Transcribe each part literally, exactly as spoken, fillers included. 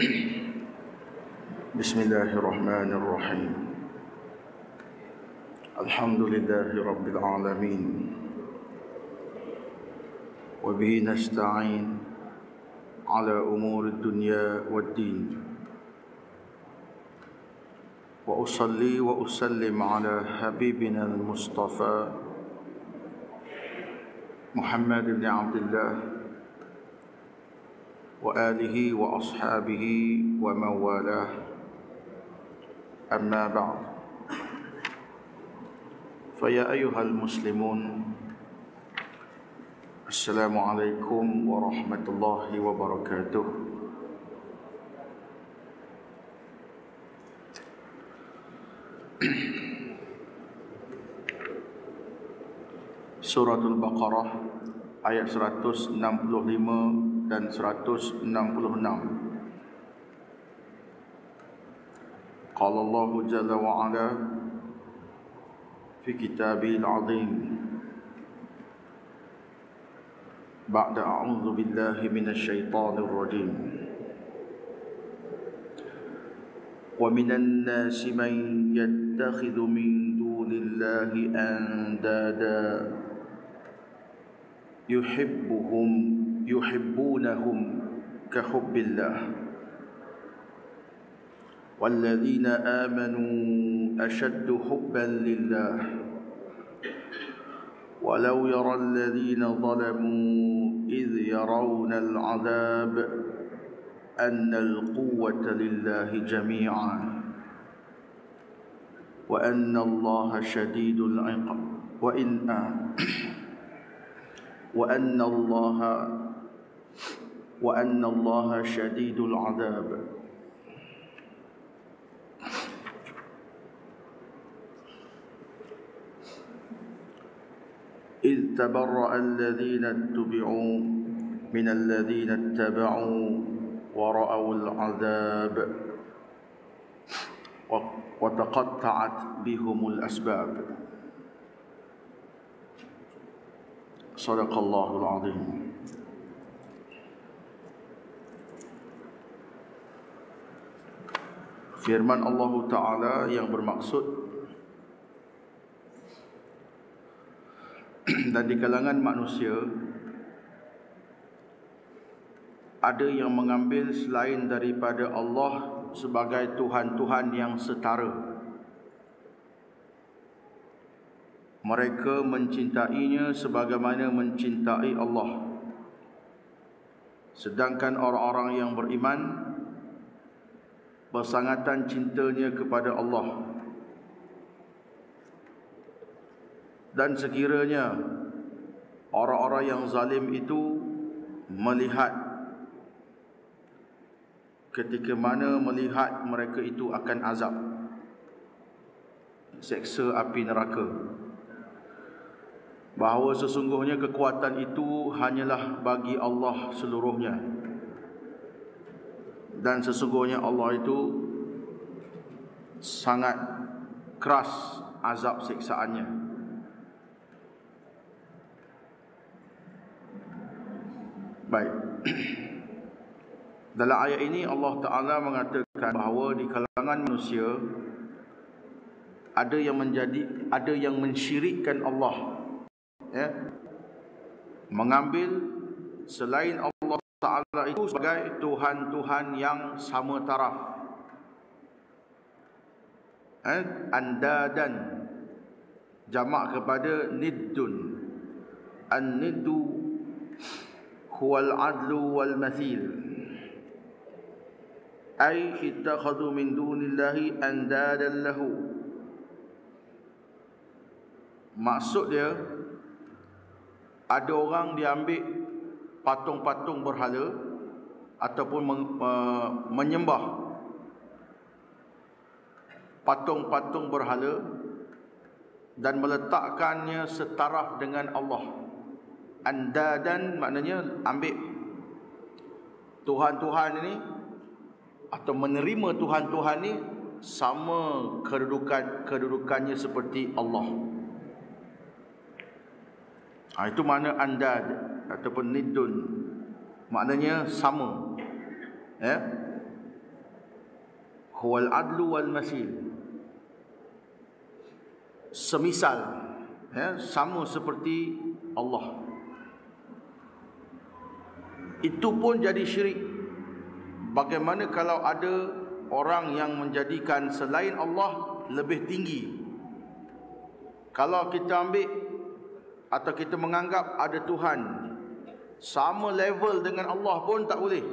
Bismillahirrahmanirrahim. Alhamdulillahi Rabbil Alamin. Wa bihi nasta'in ala umuri dunya wad din. Wa usalli wa usallim ala habibina al-Mustafa Muhammad ibn Abdullah wa alihi wa ashabihi wa mawalah. Amma ba'd. Faya ayyuhal muslimun, Assalamualaikum warahmatullahi wabarakatuh. Suratul Baqarah ayat seratus enam puluh lima dan seratus enam puluh enam. Qala Allah Jalla wa Ala fi Kitabil Azim ba'da a'udzu billahi minasy syaithanir rajim. Wa minan nasi man yattakhidhu min dunillahi andada yuhibbuhum yuhibbunahum ka hubbillah walladzina amanu ashaddu hubban lillah walau yara alladzina zalamu idh yarawna al'adab anna al-quwwata lillahi jami'an wa anna allaha shadidul 'iqab wa inna wa anna allaha wa anna allaha shadidul 'adzab. إذ تبرأ الذين اتبعوا من الذين اتبعوا ورأوا العذاب وتقطعت بهم الأسباب. صدق الله العظيم. Firman Allah Ta'ala yang bermaksud, dan di kalangan manusia ada yang mengambil selain daripada Allah sebagai Tuhan-Tuhan yang setara. Mereka mencintainya sebagaimana mencintai Allah. Sedangkan orang-orang yang beriman bersangatan cintanya kepada Allah. Dan sekiranya orang-orang yang zalim itu melihat, ketika mana melihat mereka itu akan azab, seksa api neraka, bahawa sesungguhnya kekuatan itu hanyalah bagi Allah seluruhnya, dan sesungguhnya Allah itu sangat keras azab siksaannya. Baik. Dalam ayat ini Allah Ta'ala mengatakan bahawa di kalangan manusia ada yang menjadi ada yang mensyirikkan Allah, ya, mengambil selain Allah Ta'ala itu sebagai Tuhan-Tuhan yang sama taraf, eh, andadan, jamak kepada niddun. An-niddu huwal adlu wal mathil, ay ittakhadhu min dunillahi andadan lahu. Maksud dia, ada orang diambil patung-patung berhala ataupun men, uh, menyembah patung-patung berhala dan meletakkannya setaraf dengan Allah. Andadan maknanya ambil Tuhan-Tuhan ini atau menerima Tuhan-Tuhan ini sama kedudukan kedudukannya seperti Allah. Ha, itu makna andad ataupun nidun, maknanya sama, ya. huwal adlu wal masil. Semisal, ya, sama seperti Allah. Itu pun jadi syirik. Bagaimana kalau ada orang yang menjadikan selain Allah lebih tinggi? Kalau kita ambil atau kita menganggap ada Tuhan sama level dengan Allah pun tak boleh.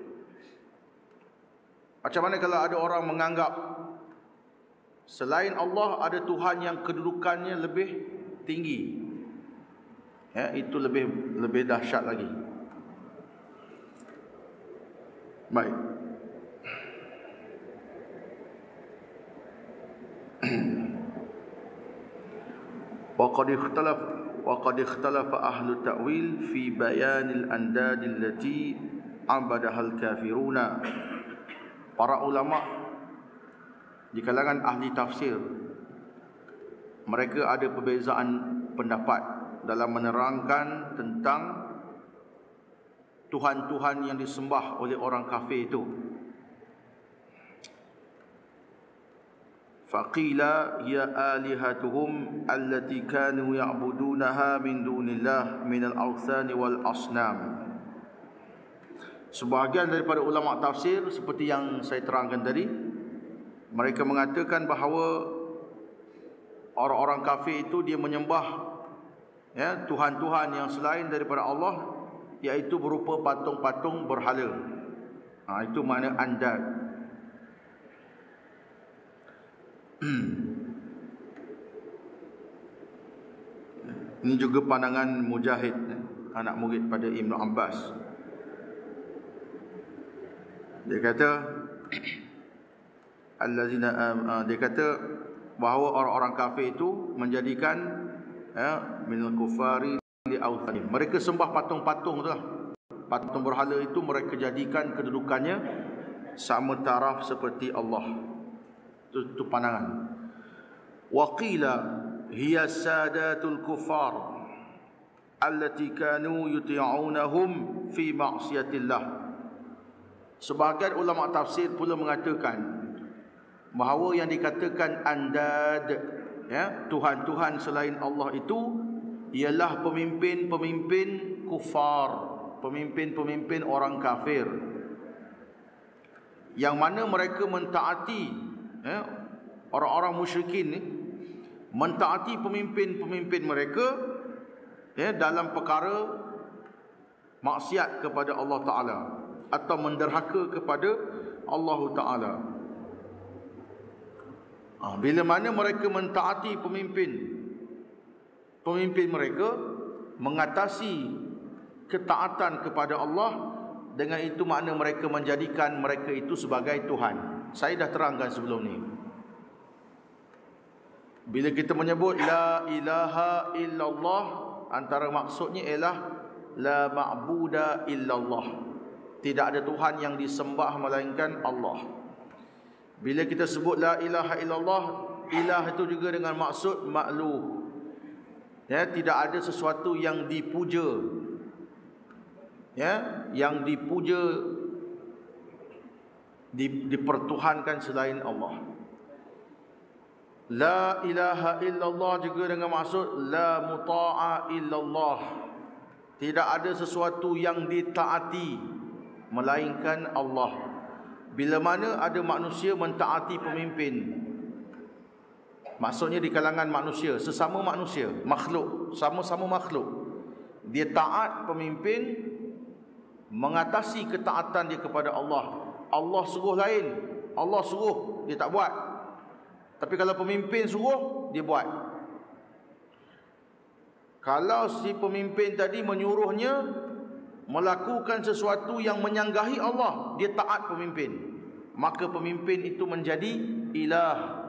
Macam mana kalau ada orang menganggap selain Allah ada Tuhan yang kedudukannya lebih tinggi? Ya, itu lebih lebih dahsyat lagi. Baik. وقد اختلف وقد اختلف أهل التأويل في بيان الأنداد التي عبدها الكافرون. Para ulama di kalangan ahli tafsir, mereka ada perbezaan pendapat dalam menerangkan tentang Tuhan-Tuhan yang disembah oleh orang kafir itu. Faqila ya alihatuhum allati kanu ya'budunaha min dunillah minal awthani wal asnam. Sebahagian daripada ulama tafsir seperti yang saya terangkan tadi, mereka mengatakan bahawa orang-orang kafir itu dia menyembah, ya, Tuhan-Tuhan yang selain daripada Allah, iaitu berupa patung-patung berhala. Ha, itu makna andad. Ini juga pandangan Mujahid, anak murid pada Ibn Abbas. Dia kata allazina uh, dia kata bahawa orang-orang kafir itu menjadikan, ya, minal kufari li awthani. Mereka sembah patung-patung itulah. Patung berhala itu mereka jadikan kedudukannya sama taraf seperti Allah. Itu, itu pandangan. Wa qila hiya sadatul kufar allati kanu yuti'unahum fi ma'siyatillah. Sebahagian ulama tafsir pula mengatakan bahawa yang dikatakan andad, ya, Tuhan-Tuhan selain Allah itu ialah pemimpin-pemimpin kufar, pemimpin-pemimpin orang kafir, yang mana mereka mentaati, ya, orang-orang musyrikin ni mentaati pemimpin-pemimpin mereka, ya, dalam perkara maksiat kepada Allah Ta'ala atau menderhaka kepada Allah Ta'ala. Ha, bila mana mereka mentaati pemimpin Pemimpin mereka, mengatasi ketaatan kepada Allah, dengan itu makna mereka menjadikan mereka itu sebagai Tuhan. Saya dah terangkan sebelum ni. Bila kita menyebut la ilaha illallah, antara maksudnya ialah la ma'buda illallah. Tidak ada Tuhan yang disembah melainkan Allah. Bila kita sebut la ilaha illallah, ilah itu juga dengan maksud makluh. Ya, tidak ada sesuatu yang dipuja, ya, yang dipuja, di, dipertuhankan selain Allah. La ilaha illallah juga dengan maksud la muta'a illallah. Tidak ada sesuatu yang ditaati melainkan Allah. Bila mana ada manusia mentaati pemimpin, maksudnya di kalangan manusia, sesama manusia, makhluk, sama-sama makhluk, dia taat pemimpin, mengatasi ketaatan dia kepada Allah. Allah suruh lain, Allah suruh dia tak buat. Tapi kalau pemimpin suruh, dia buat. Kalau si pemimpin tadi menyuruhnya melakukan sesuatu yang menyanggahi Allah, dia taat pemimpin, maka pemimpin itu menjadi ilah.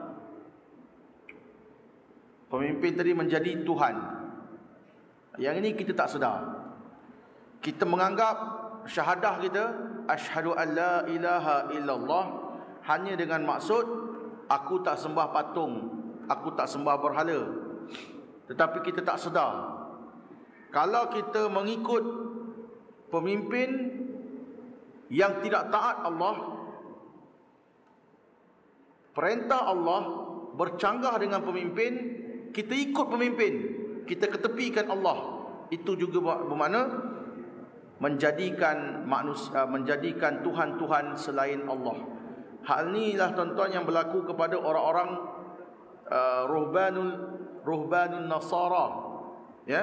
Pemimpin tadi menjadi Tuhan. Yang ini kita tak sedar. Kita menganggap syahadah kita, asyhadu an la ilaha illallah, hanya dengan maksud aku tak sembah patung, aku tak sembah berhala. Tetapi kita tak sedar, kalau kita mengikut pemimpin yang tidak taat Allah, perintah Allah bercanggah dengan pemimpin, kita ikut pemimpin, kita ketepikan Allah. Itu juga bermakna menjadikan manusia, menjadikan Tuhan-Tuhan selain Allah. Hal inilah tuan-tuan yang berlaku kepada orang-orang uh, ruhbanul ruhbanun Nasara, ya,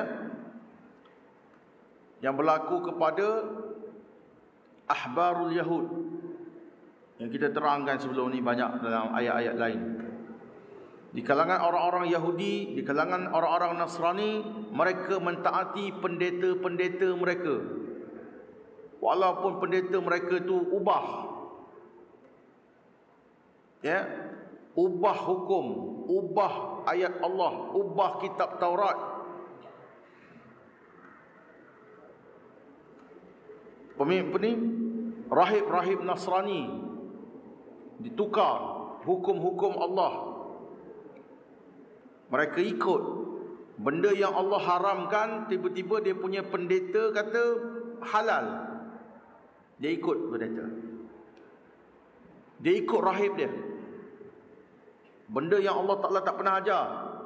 yang berlaku kepada ahbarul Yahud, yang kita terangkan sebelum ni banyak dalam ayat-ayat lain. Di kalangan orang-orang Yahudi, di kalangan orang-orang Nasrani, mereka mentaati pendeta-pendeta mereka, walaupun pendeta mereka itu ubah, ya, ubah hukum, ubah ayat Allah, ubah kitab Taurat. Pemimpin ni rahib-rahib Nasrani ditukar hukum-hukum Allah. Mereka ikut benda yang Allah haramkan, tiba-tiba dia punya pendeta kata halal, dia ikut pendeta, dia ikut rahib dia. Benda yang Allah Ta'ala tak pernah ajar,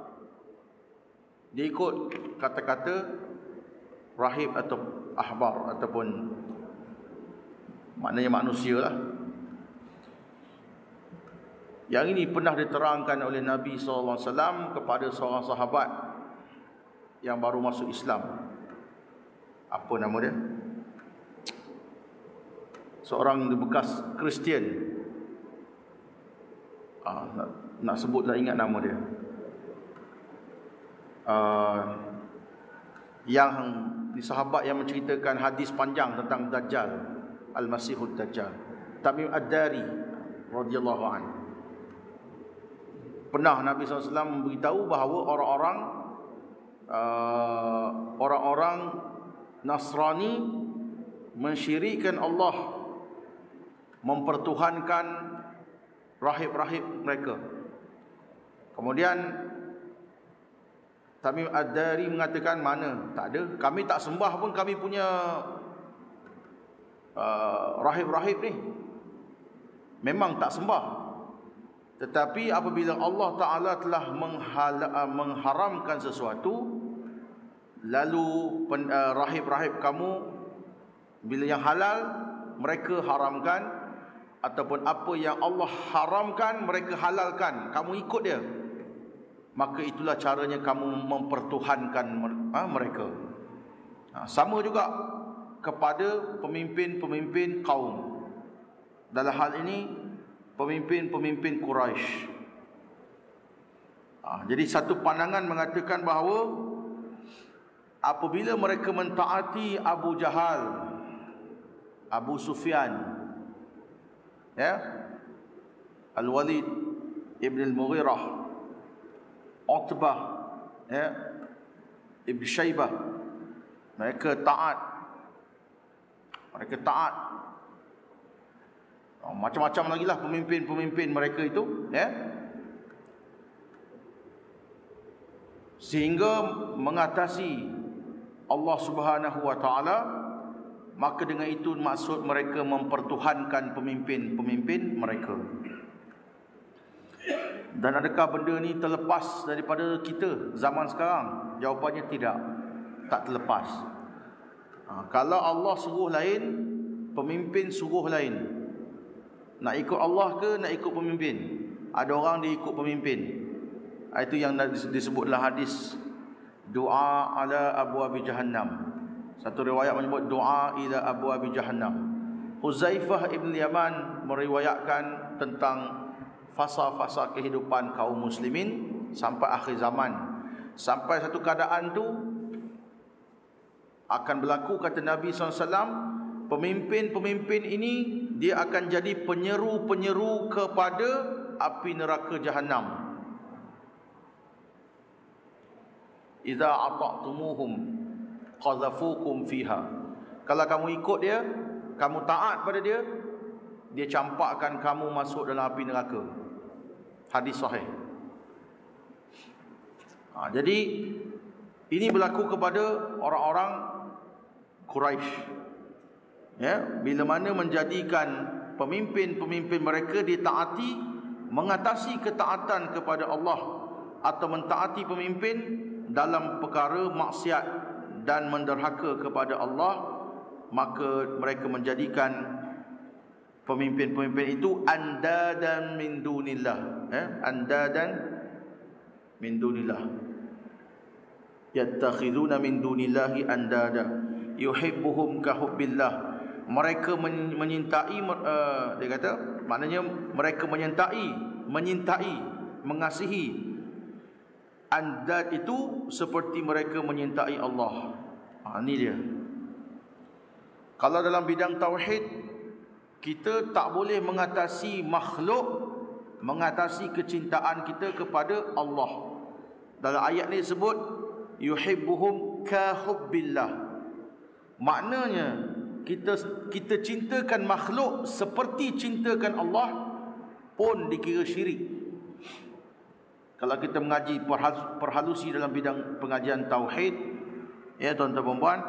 dia ikut kata-kata rahib atau ahbar, ataupun maknanya manusia lah. Yang ini pernah diterangkan oleh Nabi sallallahu alaihi wasallam kepada seorang sahabat yang baru masuk Islam. Apa nama dia? Seorang bekas Kristian. Ah, nak, nak sebutlah, ingat nama dia. Uh, yang di sahabat yang menceritakan hadis panjang tentang Dajjal, Al-Masihud Dajjal, Tamim Ad-Dari radhiyallahu anhu. Pernah Nabi sallallahu alaihi wasallam memberitahu bahawa orang-orang uh, orang-orang Nasrani mensyirikkan Allah, mempertuhankan rahib-rahib mereka. Kemudian Tamim Ad-Dari mengatakan, mana, tak ada, kami tak sembah pun kami punya uh, rahib-rahib ni, memang tak sembah. Tetapi apabila Allah Ta'ala telah menghala, mengharamkan sesuatu, lalu pen, uh, rahib-rahib kamu, bila yang halal mereka haramkan, ataupun apa yang Allah haramkan mereka halalkan, kamu ikut dia, maka itulah caranya kamu mempertuhankan ha, mereka. Ha, sama juga kepada pemimpin-pemimpin kaum. Dalam hal ini pemimpin-pemimpin Quraisy. Ha, jadi satu pandangan mengatakan bahawa apabila mereka mentaati Abu Jahal, Abu Sufyan, ya, Al-Walid Ibn Al-Mughirah, Utbah, ya, Ibn Shaybah, mereka taat, mereka taat. Oh, macam-macam lagi lah pemimpin-pemimpin mereka itu, ya, sehingga mengatasi Allah Subhanahu wa Ta'ala. Maka dengan itu maksud mereka mempertuhankan pemimpin-pemimpin mereka. Dan adakah benda ni terlepas daripada kita zaman sekarang? Jawapannya tidak, tak terlepas. Ha, kalau Allah suruh lain, pemimpin suruh lain. Nak ikut Allah ke nak ikut pemimpin? Ada orang dia ikut pemimpin. Itu yang disebutlah hadis doa ala abwabi jahannam. Satu riwayat menyebut doa ila abwabi jahannam. Huzaifah ibn Yaman meriwayatkan tentang fasa-fasa kehidupan kaum muslimin sampai akhir zaman. Sampai satu keadaan tu akan berlaku, kata Nabi sallallahu alaihi wasallam, pemimpin-pemimpin ini dia akan jadi penyeru-penyeru kepada api neraka Jahannam. Idza ata'tumuhum qazafukum fiha. Kalau kamu ikut dia, kamu taat pada dia, dia campakkan kamu masuk dalam api neraka. Hadis sahih. Ha, jadi ini berlaku kepada orang-orang Quraisy. Ya, bila mana menjadikan pemimpin-pemimpin mereka ditaati, mengatasi ketaatan kepada Allah atau mentaati pemimpin dalam perkara maksiat dan menderhaka kepada Allah, maka mereka menjadikan pemimpin-pemimpin itu andadan min dunillah, eh? andadan min dunillah, yattakhiduna min dunillahi andada yuhibbuhum ka hubbillah. Mereka menyintai, uh, dia kata, maknanya mereka menyintai, menyintai, mengasihi andad itu seperti mereka menyintai Allah. Ha, ini dia. Kalau dalam bidang tauhid, kita tak boleh mengatasi makhluk, mengatasi kecintaan kita kepada Allah. Dalam ayat ni sebut yuhibbuhum ka hubbillah. Maknanya kita kita cintakan makhluk seperti cintakan Allah pun dikira syirik. Kalau kita mengaji perhalusi dalam bidang pengajian tauhid, ya tuan-tuan dan puan,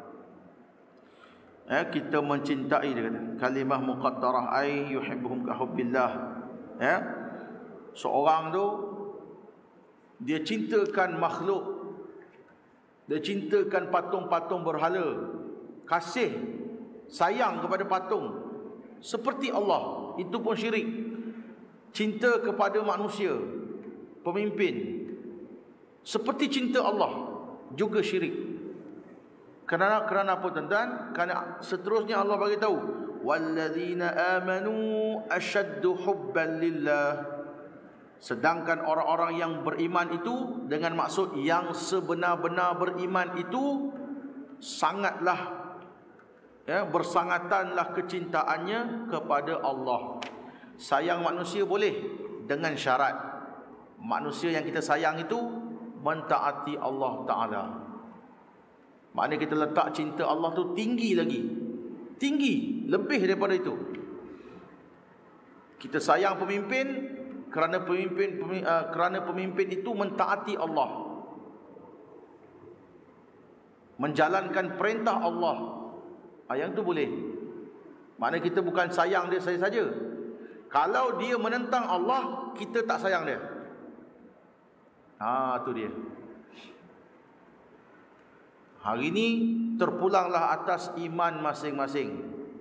ya, kita mencintai, dia kata, kalimah muqaddarah ay yuhibbuhum ka hubbillah. Ya, seorang tu dia cintakan makhluk, dia cintakan patung-patung berhala, kasih sayang kepada patung seperti Allah, itu pun syirik. Cinta kepada manusia, pemimpin, seperti cinta Allah, juga syirik. Kerana kerana apa tuan-tuan? Kerana seterusnya Allah bagi tahu, walladzina amanu ashaddu hubban lillah. Sedangkan orang-orang yang beriman itu, dengan maksud yang sebenar-benar beriman itu, sangatlah, ya, bersangatanlah kecintaannya kepada Allah. Sayang manusia boleh, dengan syarat manusia yang kita sayang itu mentaati Allah Ta'ala. Maknanya kita letak cinta Allah tu tinggi lagi, tinggi, lebih daripada itu. Kita sayang pemimpin kerana pemimpin, pemimpin uh, kerana pemimpin itu mentaati Allah, menjalankan perintah Allah. Ah, yang tu boleh. Maknanya kita bukan sayang dia saja-saja. Kalau dia menentang Allah, kita tak sayang dia. Ha, tu dia. Hari ini terpulanglah atas iman masing-masing.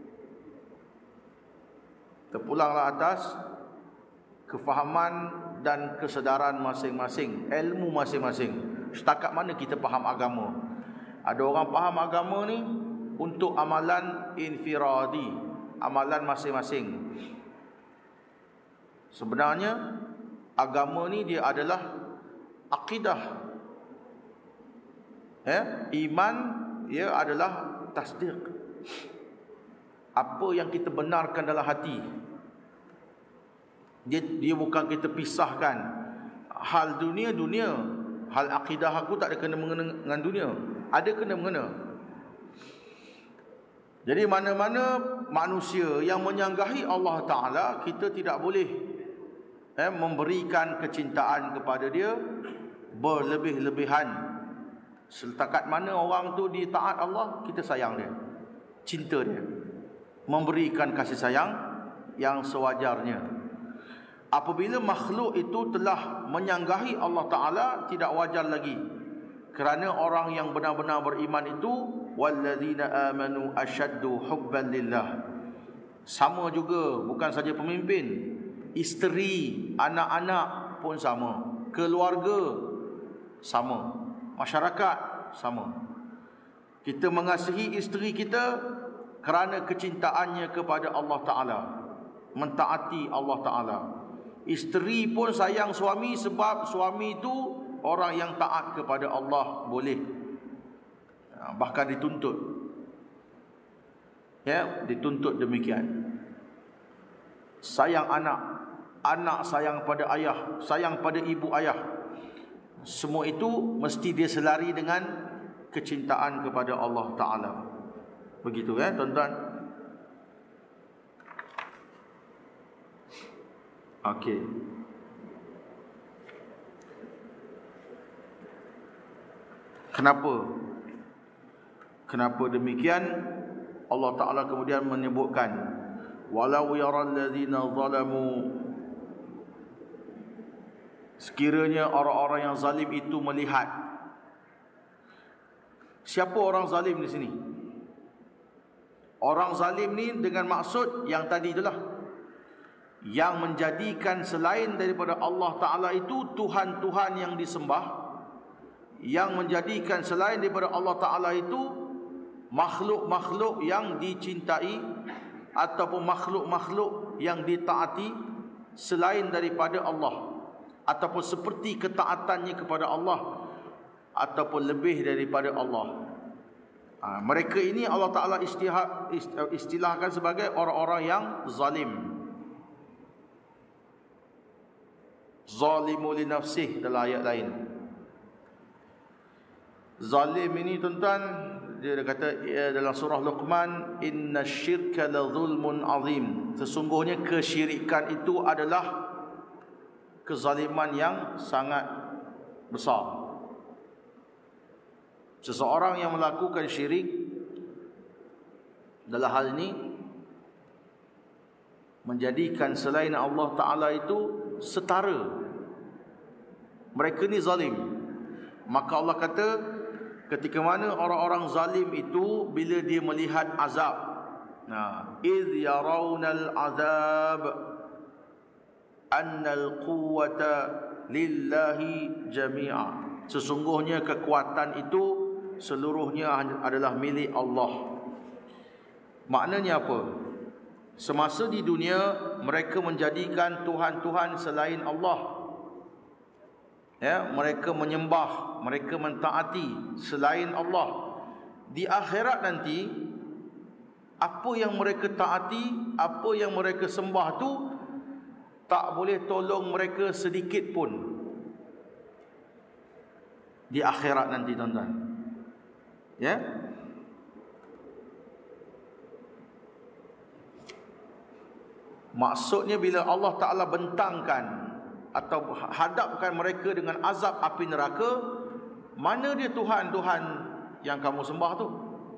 Terpulanglah atas kefahaman dan kesedaran masing-masing, ilmu masing-masing. Setakat mana kita faham agama. Ada orang faham agama ni untuk amalan infiradi, amalan masing-masing. Sebenarnya agama ni dia adalah akidah, ya, iman ia adalah tasdik. Apa yang kita benarkan dalam hati, dia dia bukan kita pisahkan. Hal dunia dunia, hal akidah aku tak ada kena mengena dengan dunia, ada kena mengena. Jadi mana-mana manusia yang menyanggahi Allah Ta'ala, kita tidak boleh eh, memberikan kecintaan kepada dia berlebih-lebihan. Setakat mana orang tu di taat Allah, kita sayang dia, cinta dia, memberikan kasih sayang yang sewajarnya. Apabila makhluk itu telah menyanggahi Allah Ta'ala, tidak wajar lagi. Kerana orang yang benar-benar beriman itu, walladzina amanu ashaddu hubban lillah. Sama juga, bukan saja pemimpin, isteri, anak-anak pun sama, keluarga sama, masyarakat sama. Kita mengasihi isteri kita kerana kecintaannya kepada Allah Ta'ala, mentaati Allah Ta'ala. Isteri pun sayang suami sebab suami itu orang yang taat kepada Allah, boleh, bahkan dituntut, ya, dituntut demikian. Sayang anak, anak sayang pada ayah, sayang pada ibu ayah, semua itu mesti dia selari dengan kecintaan kepada Allah Ta'ala. Begitu, ya tuan-tuan. Okey. Kenapa? Kenapa demikian? Allah Ta'ala kemudian menyebutkan, walau yaral ladzina zalamu Sekiranya orang-orang yang zalim itu melihat. Siapa orang zalim di sini? Orang zalim ni dengan maksud yang tadi itulah, yang menjadikan selain daripada Allah Ta'ala itu Tuhan-Tuhan yang disembah, yang menjadikan selain daripada Allah Ta'ala itu makhluk-makhluk yang dicintai, ataupun makhluk-makhluk yang ditaati selain daripada Allah, ataupun seperti ketaatannya kepada Allah, ataupun lebih daripada Allah. Ha, mereka ini Allah Ta'ala istihad, istilahkan sebagai orang-orang yang zalim. Zalimu li nafsih dalam ayat lain. Zalim ini tuan-tuan, dia kata dalam surah Luqman, inna syirka la zulmun azim. Sesungguhnya kesyirikan itu adalah kezaliman yang sangat besar. Seseorang yang melakukan syirik dalam hal ini menjadikan selain Allah Ta'ala itu setara, mereka ni zalim. Maka Allah kata, ketika mana orang-orang zalim itu bila dia melihat azab, nah, idh yarawnal azab annal quwwata lillahi jami'a. Sesungguhnya kekuatan itu seluruhnya adalah milik Allah. Maknanya apa? Semasa di dunia mereka menjadikan Tuhan-Tuhan selain Allah, ya, mereka menyembah, mereka mentaati selain Allah. Di akhirat nanti, apa yang mereka taati, apa yang mereka sembah tu tak boleh tolong mereka sedikit pun di akhirat nanti, tuan-tuan. Ya. Maksudnya bila Allah Ta'ala bentangkan atau hadapkan mereka dengan azab api neraka, mana dia Tuhan-Tuhan yang kamu sembah tu,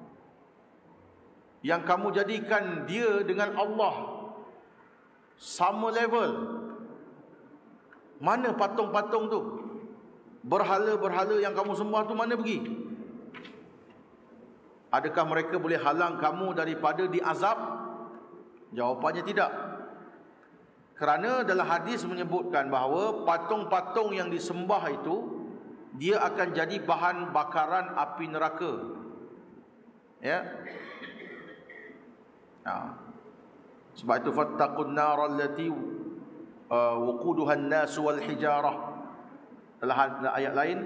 yang kamu jadikan dia dengan Allah sama level? Mana patung-patung tu? Berhala-berhala yang kamu sembah tu mana pergi? Adakah mereka boleh halang kamu daripada diazab? Jawapannya tidak. Kerana dalam hadis menyebutkan bahawa patung-patung yang disembah itu, dia akan jadi bahan bakaran api neraka. Ya. Nah. Sebab itu fattaqun nar allati uh, waquduha an-nas wal hijarah. Dalam ayat lain,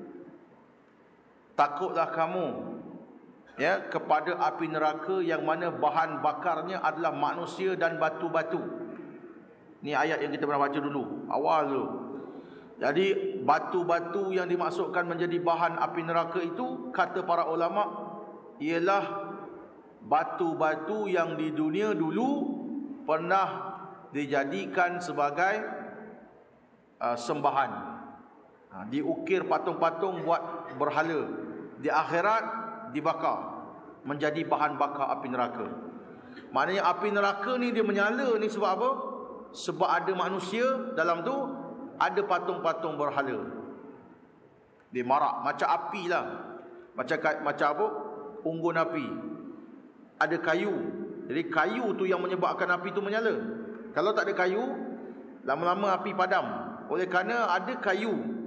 takutlah kamu, ya, kepada api neraka yang mana bahan bakarnya adalah manusia dan batu-batu. Ni ayat yang kita pernah baca dulu, awal dulu. Jadi batu-batu yang dimaksudkan menjadi bahan api neraka itu, kata para ulama, ialah batu-batu yang di dunia dulu pernah dijadikan sebagai uh, sembahan. Ha, diukir patung-patung buat berhala. Di akhirat dibakar menjadi bahan bakar api neraka. Maknanya api neraka ni dia menyala ni sebab apa? Sebab ada manusia dalam tu, ada patung-patung berhala. Dia marak macam api lah. Macam macam apa? Unggun api. Ada kayu. Jadi kayu tu yang menyebabkan api tu menyala. Kalau tak ada kayu, lama-lama api padam. Oleh kerana ada kayu.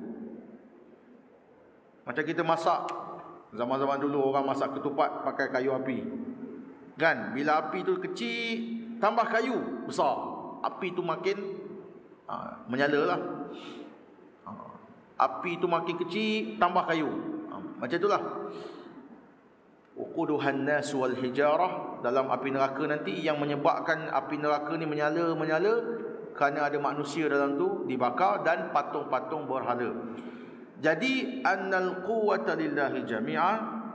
Macam kita masak, zaman-zaman dulu orang masak ketupat pakai kayu api. Kan? Bila api tu kecil, tambah kayu besar, api tu makin ha, menyala lah. Ha, api tu makin kecil, tambah kayu. Ha, macam itulah. Uquduhan nas wal hijarah, dalam api neraka nanti yang menyebabkan api neraka ni menyala-menyala kerana ada manusia dalam tu dibakar dan patung-patung berhala. Jadi annal quwwata lillahi jami'a,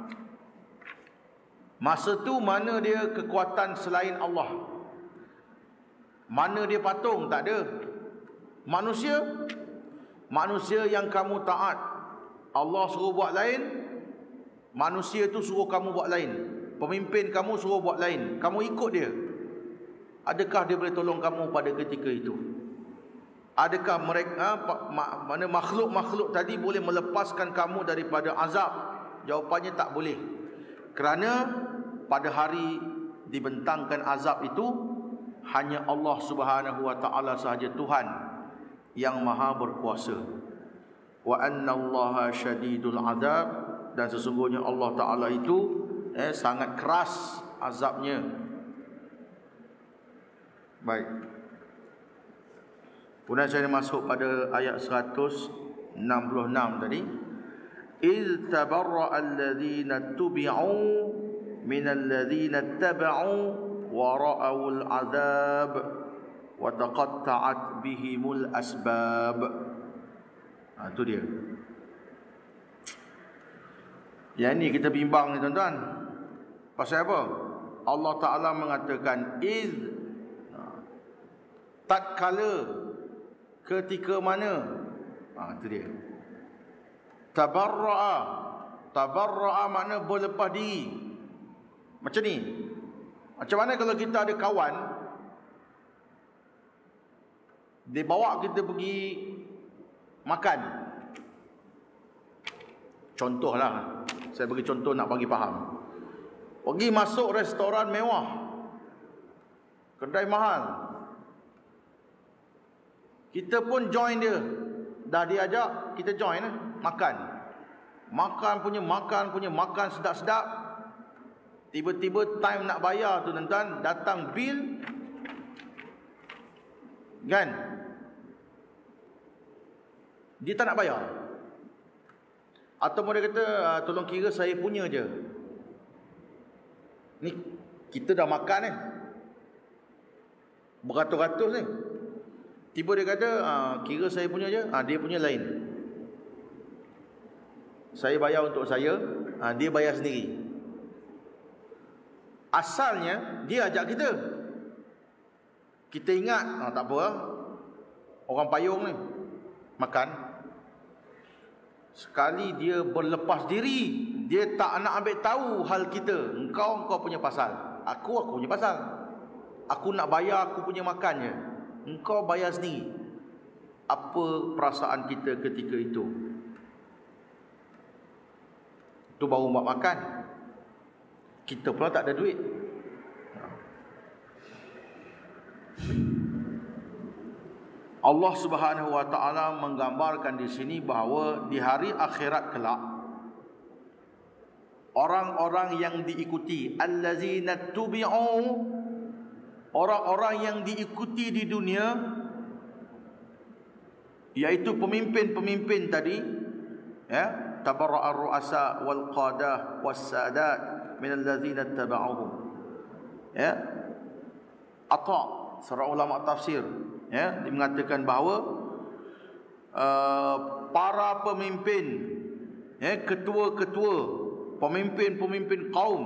masa tu mana dia kekuatan selain Allah? Mana dia patung? Tak ada. Manusia, manusia yang kamu taat, Allah suruh buat lain, manusia tu suruh kamu buat lain. Pemimpin kamu suruh buat lain, kamu ikut dia. Adakah dia boleh tolong kamu pada ketika itu? Adakah mereka mana makhluk-makhluk tadi boleh melepaskan kamu daripada azab? Jawapannya tak boleh. Kerana pada hari dibentangkan azab itu hanya Allah Subhanahu wa taala sahaja Tuhan yang maha berkuasa. Wa annallaha syadidul azab, dan sesungguhnya Allah taala itu eh, sangat keras azabnya. Baik. Kemudian saya masuk pada ayat seratus enam puluh enam tadi. إِذْ تَبَرَّأَ الَّذِينَ اتُّبِعُوا مِنَ الَّذِينَ اتَّبَعُوا وَرَأَوُا الْعَذَابَ وَتَقَطَّعَتْ بِهِمُ الْأَسْبَابُ. Ha, itu dia. Yang ini kita bimbang ni tuan-tuan. Pasal apa? Allah Ta'ala mengatakan إِذْ, tatkala, ketika mana. Ha, itu dia. Tabarra'a. Tabarra'a makna berlepas diri. Macam ni. Macam mana kalau kita ada kawan, dia bawa kita pergi makan. Contohlah, saya bagi contoh nak bagi faham. Pergi masuk restoran mewah, kedai mahal, kita pun join dia. Dah dia ajak, kita join lah. Makan. Makan punya makan punya makan sedap-sedap. Tiba-tiba time nak bayar tu tuan-tuan, datang bil. Kan? Dia tak nak bayar. Atau dia kata, tolong kira saya punya je. Ni kita dah makan ni, beratus-ratus ni. Tiba dia kata, kira saya punya je, dia punya lain. Saya bayar untuk saya, dia bayar sendiri. Asalnya dia ajak kita. Kita ingat, tak apa, orang payung ni makan. Sekali dia berlepas diri, dia tak nak ambil tahu hal kita. Engkau, engkau punya pasal, aku, aku punya pasal. Aku nak bayar aku punya makannya, engkau bayar sendiri. Apa perasaan kita ketika itu? Itu baru buat makan. Kita pula tak ada duit. Allah Subhanahu wa taala menggambarkan di sini bahawa di hari akhirat kelak, orang-orang yang diikuti, allazina tubi'u, orang-orang yang diikuti di dunia, yaitu pemimpin-pemimpin tadi, ya, tabarra'a ar-ru'asa wal qadah was sadat min allazina tabauhum. Ya. Atha, seorang ulama tafsir, ya, dia mengatakan bahawa uh, para pemimpin, ya, ketua-ketua, pemimpin-pemimpin kaum,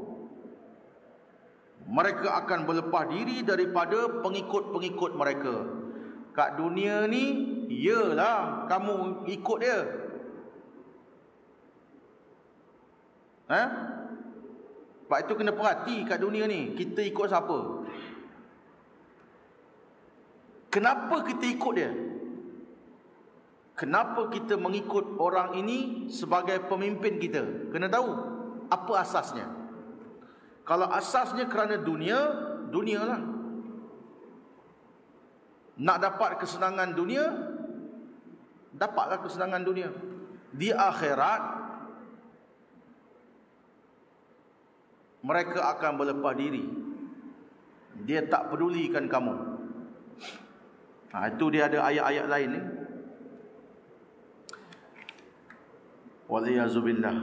mereka akan berlepas diri daripada pengikut-pengikut mereka. Kat dunia ni, iyalah kamu ikut dia. Ha? Sebab itu kena perhati kat dunia ni, kita ikut siapa? Kenapa kita ikut dia? Kenapa kita mengikut orang ini sebagai pemimpin kita? Kena tahu apa asasnya. Kalau asasnya kerana dunia, dunialah. Nak dapat kesenangan dunia, dapatlah kesenangan dunia. Di akhirat mereka akan berlepas diri. Dia tak pedulikan kamu. Ha, itu dia ada ayat-ayat lain ni. Waliyazubillah.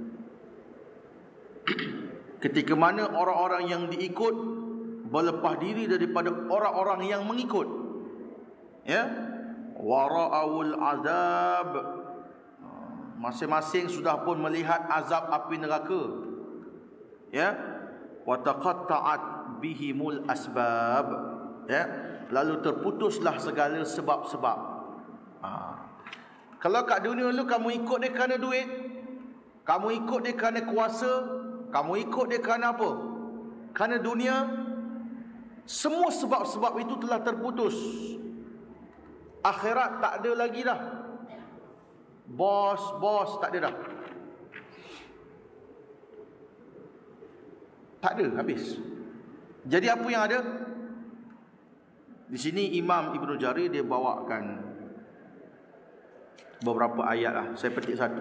Ketika mana orang-orang yang diikut berlepas diri daripada orang-orang yang mengikut, ya, wara'awul azab, masing-masing sudah pun melihat azab api neraka, ya, wa taqatta'at bihimul asbab, ya, lalu terputuslah segala sebab-sebab. Ha. Kalau kat dunia lu kamu ikut dia kerana duit, kamu ikut dia kerana kuasa, kamu ikut dia kerana apa? Kerana dunia, semua sebab-sebab itu telah terputus. Akhirat tak ada lagi dah. Bos-bos tak ada dah. Tak ada, habis. Jadi apa yang ada? Di sini Imam Ibnu Jarir dia bawakan beberapa ayat lah. Saya petik satu.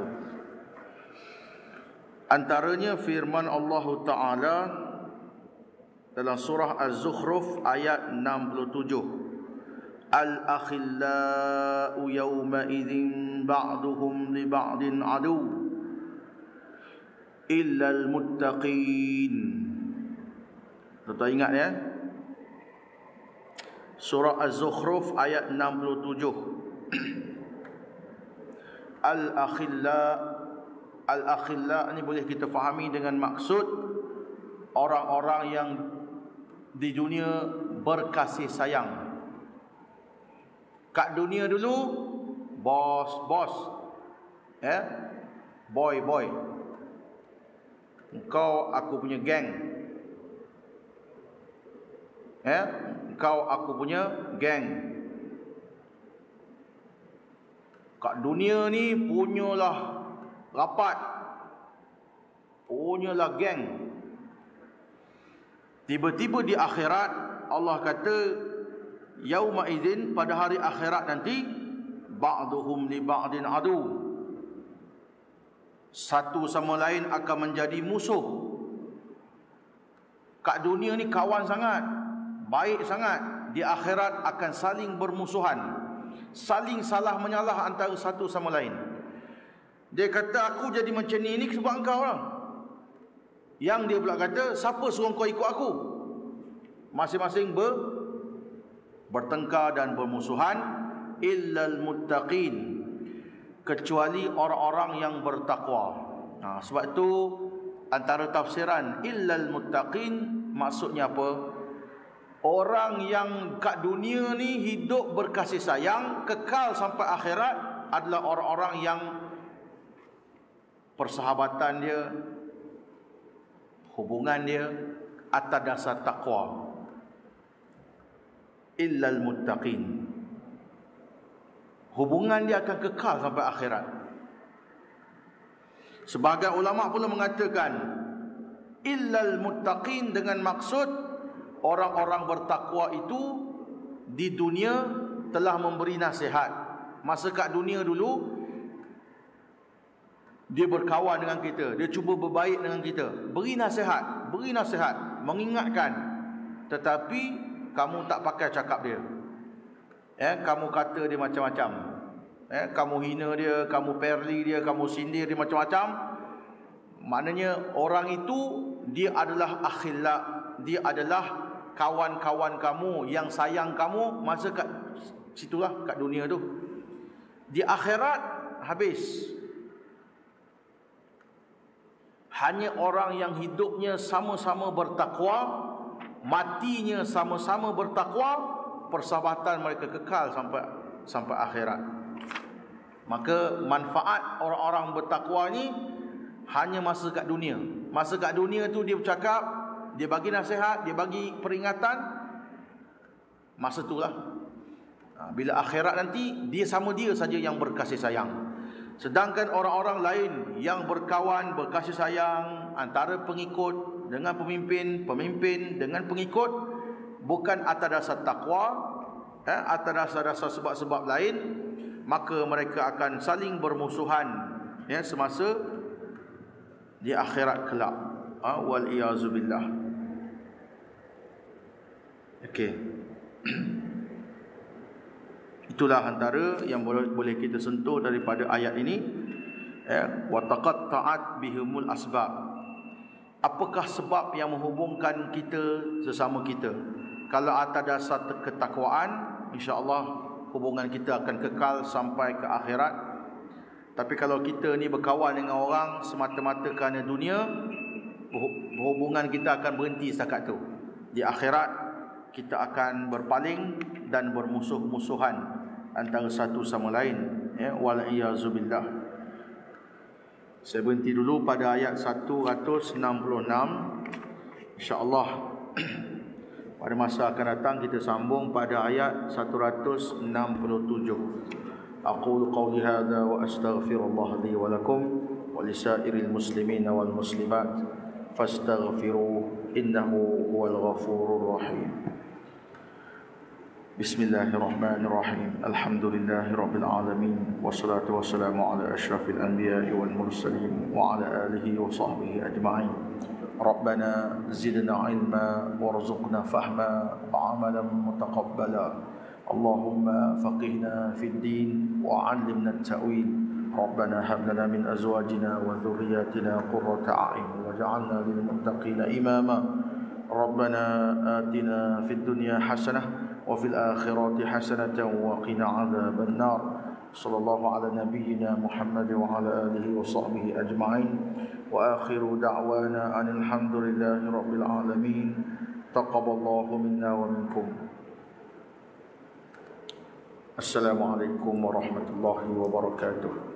Antaranya firman Allah Ta'ala dalam surah Az-Zukhruf ayat enam puluh tujuh. Al-akhillau yawma idzin ba'duhum li ba'din adu illa al-muttaqin. Tuan-tuan ingat ya? Surah Az-Zukhruf ayat enam puluh tujuh. Al-akhilla, al-akhilla ni boleh kita fahami dengan maksud orang-orang yang di dunia berkasih sayang. Kat dunia dulu bos, bos. Ya? Boy, boy. Engkau aku punya geng. Ya? Engkau aku punya geng. Kat dunia ni punyalah rapat, punyalah geng. Tiba-tiba di akhirat Allah kata yauma idzin, pada hari akhirat nanti, ba'duhum li ba'din adu, satu sama lain akan menjadi musuh. Kat dunia ni kawan sangat, baik sangat. Di akhirat akan saling bermusuhan, saling salah menyalah antara satu sama lain. Dia kata aku jadi macam ni ni sebab engkau lah. Yang dia pula kata siapa suruh kau ikut aku? Masing-masing ber, bertengkar dan bermusuhan. Illal muttaqin, kecuali orang-orang yang bertakwa. Nah, sebab itu antara tafsiran illal muttaqin maksudnya apa? Orang yang kat dunia ni hidup berkasih sayang kekal sampai akhirat adalah orang-orang yang persahabatan dia, hubungan dia atas dasar takwa. Illal muttaqin, hubungan dia akan kekal sampai akhirat. Sebahagian ulama pula mengatakan illal muttaqin dengan maksud orang-orang bertakwa itu di dunia telah memberi nasihat. Masa kat dunia dulu dia berkawan dengan kita, dia cuba berbaik dengan kita, beri nasihat, beri nasihat, mengingatkan. Tetapi kamu tak pakai cakap dia. Eh, kamu kata dia macam-macam. Eh, kamu hina dia, kamu perli dia, kamu sindir dia macam-macam. Maknanya orang itu dia adalah akhilak, dia adalah kawan-kawan kamu yang sayang kamu masa kat situlah, kat dunia tu. Di akhirat habis. Hanya orang yang hidupnya sama-sama bertakwa, matinya sama-sama bertakwa, persahabatan mereka kekal sampai sampai akhirat. Maka manfaat orang-orang bertakwa ni hanya masa kat dunia. Masa kat dunia tu dia bercakap, dia bagi nasihat, dia bagi peringatan, masa itulah. Bila akhirat nanti, dia sama dia saja yang berkasih sayang. Sedangkan orang-orang lain yang berkawan, berkasih sayang antara pengikut dengan pemimpin, pemimpin dengan pengikut, bukan atas dasar takwa, eh, atas dasar-dasar sebab-sebab lain, maka mereka akan saling bermusuhan ya, semasa di akhirat kelak. Ha, wal iyazu billah. Okey. Itulah antara yang boleh, boleh kita sentuh daripada ayat ini. Ya, wa taqatta'at bihimul asbab. Apakah sebab yang menghubungkan kita sesama kita? Kalau atas dasar ketakwaan, insya-Allah hubungan kita akan kekal sampai ke akhirat. Tapi kalau kita ni berkawan dengan orang semata-mata kerana dunia, hubungan kita akan berhenti setakat tu. Di akhirat kita akan berpaling dan bermusuh-musuhan antara satu sama lain, ya, wal iyazu billah. Saya berhenti dulu pada ayat seratus enam puluh enam. Insya-Allah Pada masa akan datang kita sambung pada ayat seratus enam puluh tujuh. Aqulu qawli hadza wa astaghfirullah li wa lakum wa lisairil muslimin wal muslimat fastaghfiruhu innahu huwal ghafurur rahim. Bismillahirrahmanirrahim. Alhamdulillahi rabbil alamin wassalatu wassalamu ala asyrafil anbiya'i wal mursalin wa ala alihi wa sahbihi ajma'in. Rabbana zidna ilma warzuqna fahma wa amalan mutaqabbala. Allahumma faqihna fid din wa 'allimna at-ta'wil. Rabbana hab lana min azwajina wa dhurriyyatina qurrata a'yun waj'alna lil muttaqina imama. Rabbana atina fid dunya hasanah wa fil akhirati hasanatan wa qina 'adzaban nar. Sallallahu ala nabiyyina Muhammad wa ala alihi wa sahbihi ajma'in. Wa akhiru da'wana anil hamdulillahi rabbil alamin. Taqabbalallahu minna wa minkum. Assalamualaikum warahmatullahi wabarakatuh.